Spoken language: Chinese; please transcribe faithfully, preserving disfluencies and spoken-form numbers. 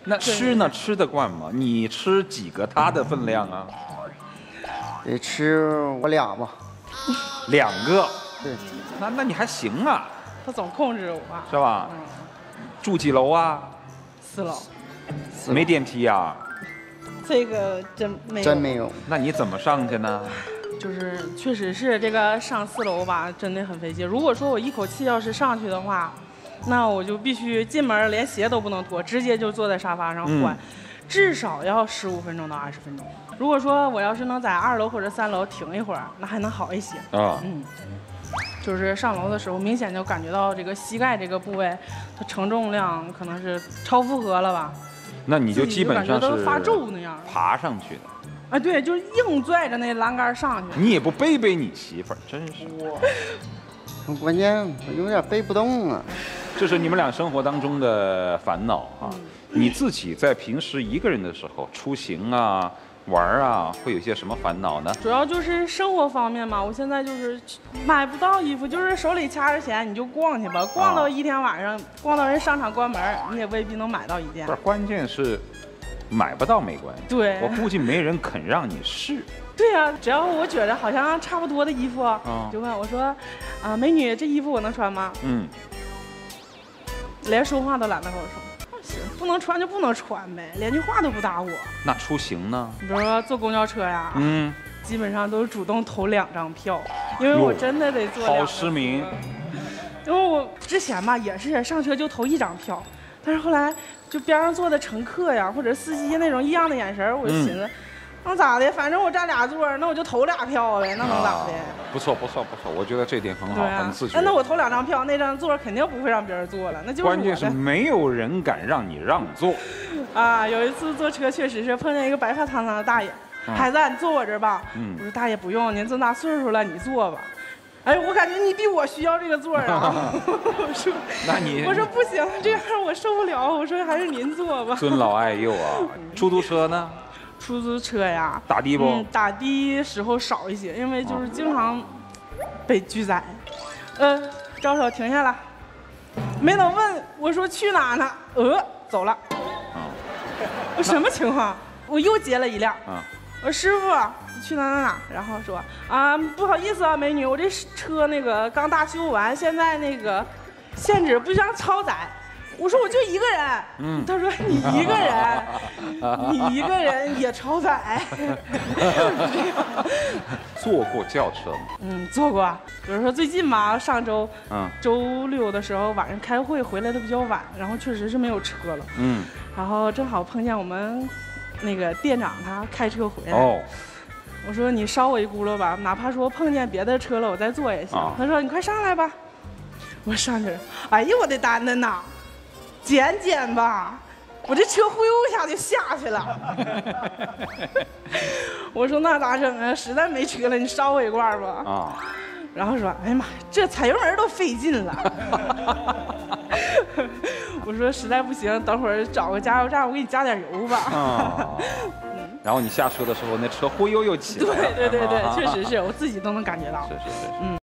那吃呢？吃得惯吗？你吃几个它的分量啊？ 得吃我俩吧。 两个。 对。 那那你还行啊。 他总控制我啊。 是吧？嗯、住几楼啊？ 四楼。 没电梯啊？ 这个真没有。 真没有。 那你怎么上去呢？ 就是确实是这个上四楼吧，真的很费劲。如果说我一口气要是上去的话，那我就必须进门连鞋都不能脱，直接就坐在沙发上换，嗯、至少要十五分钟到二十分钟。如果说我要是能在二楼或者三楼停一会儿，那还能好一些。啊，嗯，就是上楼的时候，明显就感觉到这个膝盖这个部位，它承重量可能是超负荷了吧。 那你就基本上是发皱那样， 爬上去的。 啊，对，就是硬拽着那栏杆上去。 你也不背背你媳妇儿，真是。 关键我有点背不动啊。 这是你们俩生活当中的烦恼啊！ 嗯、 你自己在平时一个人的时候出行啊、玩啊，会有些什么烦恼呢？ 主要就是生活方面嘛。我现在就是买不到衣服，就是手里掐着钱你就逛去吧，逛到一天晚上，啊、逛到人商场关门，你也未必能买到一件。 不是，关键是买不到没关系。 对， 我估计没人肯让你试。 对呀、啊，只要我觉得好像差不多的衣服， 啊、 就问我说：“啊，美女，这衣服我能穿吗？” 嗯。 连说话都懒得跟我说，行，不能穿就不能穿呗，连句话都不搭我。 那出行呢？ 你比如说坐公交车呀， 嗯， 基本上都是主动投两张票，因为我真的得坐两。 好失明。 因为我之前吧也是上车就投一张票，但是后来就边上坐的乘客呀或者司机那种异样的眼神，我就寻思。嗯，那咋的？反正我占俩座，那我就投俩票呗，那能咋的？啊、 不错，不错，不错，我觉得这点很好，啊、很自觉。 那我投两张票，那张座肯定不会让别人坐了，那就是关键是没有人敢让你让座。 啊，有一次坐车确实是碰见一个白发苍苍的大爷，嗯、孩子，你坐我这儿吧。嗯，我说大爷不用，您这么大岁数了，你坐吧。哎，我感觉你比我需要这个座啊！我说， 那你我说不行，这样我受不了。我说还是您坐吧。 尊老爱幼啊！出租车呢？ 出租车呀， 打的不？ 嗯，打的时候少一些，因为就是经常被拒载。呃，招手停下来，没等问我说去哪呢？呃，走了。啊，我什么情况？我又接了一辆。啊，我说师傅去哪哪哪？然后说啊，不好意思啊，美女，我这车那个刚大修完，现在那个限制不让超载。我说我就一个人，嗯，他说你一个人，你一个人也超载。 坐过轿车吗？ 嗯，坐过。比如说最近吧，上周，嗯，周六的时候晚上开会回来的比较晚，然后确实是没有车了，嗯，然后正好碰见我们那个店长他开车回来，哦，我说你捎我一轱辘吧，哪怕说碰见别的车了我再坐也行。啊、他说你快上来吧，我上去了，哎呀我的丹丹呐！捡捡吧，我这车忽悠一下就下去了。我说那咋整啊？实在没车了，你捎我一罐吧。啊，然后说，哎呀妈，这踩油门都费劲了。我说实在不行，等会儿找个加油站，我给你加点油吧。啊， 嗯。然后你下车的时候，那车忽悠又起来了。 对对对对，确实是我自己都能感觉到。 是是是。 嗯。